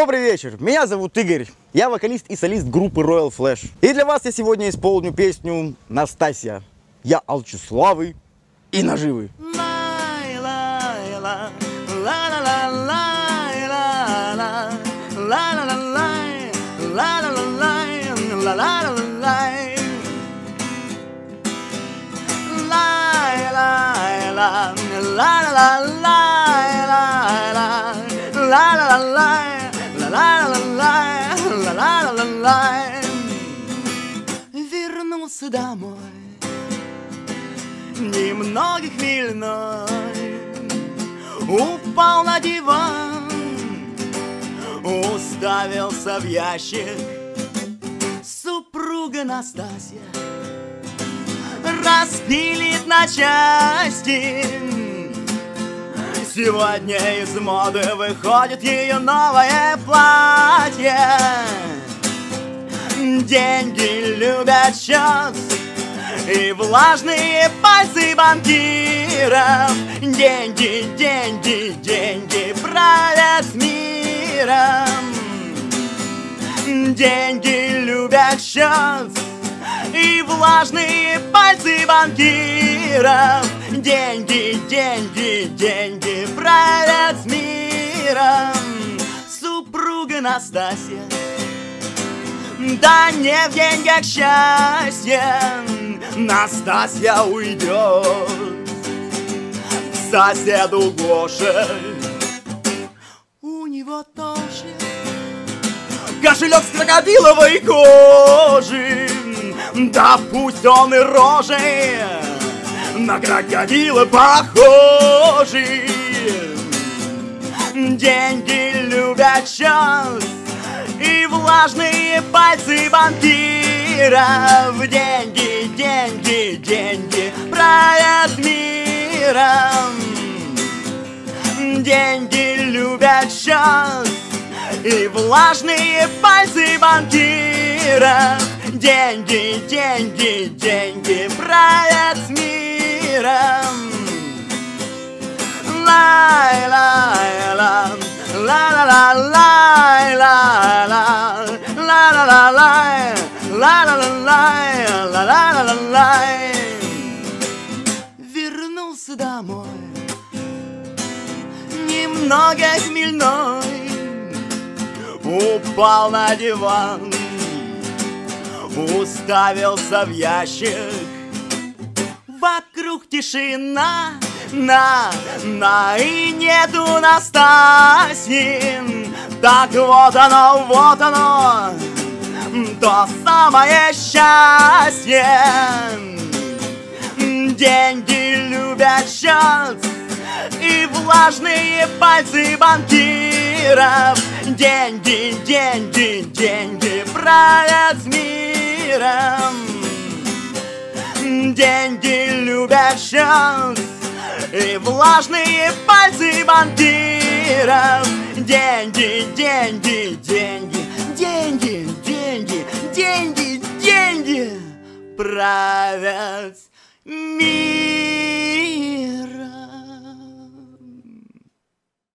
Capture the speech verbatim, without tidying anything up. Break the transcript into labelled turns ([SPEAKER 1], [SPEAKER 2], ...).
[SPEAKER 1] Добрый вечер, меня зовут Игорь, я вокалист и солист группы Royal Flash. И для вас я сегодня исполню песню «Настасья». Я алчу славы и наживы.
[SPEAKER 2] Вернулся домой, немного хмельной, упал на диван, уставился в ящик. Супруга Настасья распилит на части. Сегодня из моды выходит ее новое платье. Деньги любят счет и влажные пальцы банкиров. Деньги, деньги, деньги правят миром. Деньги любят счет и влажные пальцы банкиров. Деньги, деньги, деньги правят миром. Супруга Настасья, да не в деньгах счастье. Настасья уйдет к соседу Гоше. У него тоже кошелек с крокодиловой кожи. Да пусть он и рожей на крокодила похожий. Деньги любят счет и влажные пальцы банкиров. Деньги, деньги, деньги правят миром. Деньги любят счет и влажные пальцы банкиров. Деньги, деньги, деньги правят миром. Ла-ла-ла, ла-ла-ла-ла, ла-ла-ла, ла-ла-ла-ла, ла-ла-ла-ла, ла-ла-ла-ла. Вернулся домой, немного хмельной, упал на диван, уставился в ящик. Вокруг тишина, на, на, и нету Настасьи. Так вот оно, вот оно, то самое счастье. Деньги любят счет и влажные пальцы банкиров. Деньги, деньги, деньги правят миром. Деньги любят счет и влажные пальцы банкиров. Деньги, деньги, деньги, деньги, деньги, деньги, деньги правят миром.